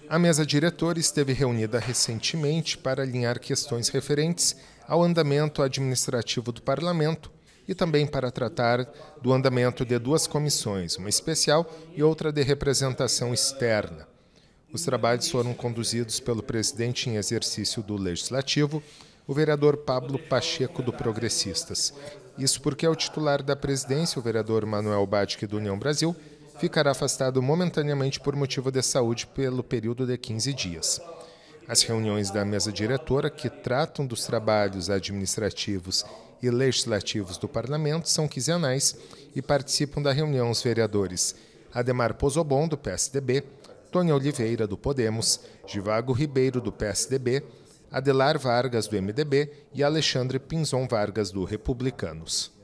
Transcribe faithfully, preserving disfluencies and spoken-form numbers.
A mesa diretora esteve reunida recentemente para alinhar questões referentes ao andamento administrativo do Parlamento e também para tratar do andamento de duas comissões, uma especial e outra de representação externa. Os trabalhos foram conduzidos pelo presidente em exercício do Legislativo, o vereador Pablo Pacheco, do Progressistas. Isso porque o titular da presidência, o vereador Manuel Badke, do União Brasil, ficará afastado momentaneamente por motivo de saúde pelo período de quinze dias. As reuniões da mesa diretora, que tratam dos trabalhos administrativos e legislativos do Parlamento, são quinzenais e participam da reunião os vereadores Ademar Pozobon, do P S D B, Tônia Oliveira, do Podemos, Givago Ribeiro, do P S D B, Adelar Vargas, do M D B e Alexandre Pinzon Vargas, do Republicanos.